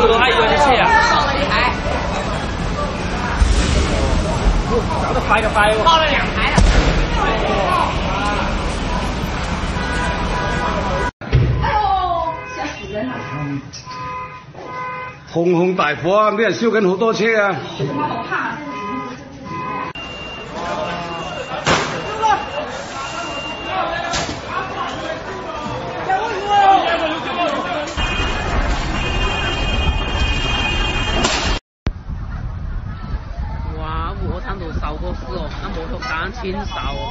个都还以为是车啊。我都拍个拍哦。报了2台了。 哎呦，吓死人了！ 通风大火啊，俾人燒緊好多車啊！ 我好怕， 哇，火场都烧过死哦，那摩托刚清烧哦。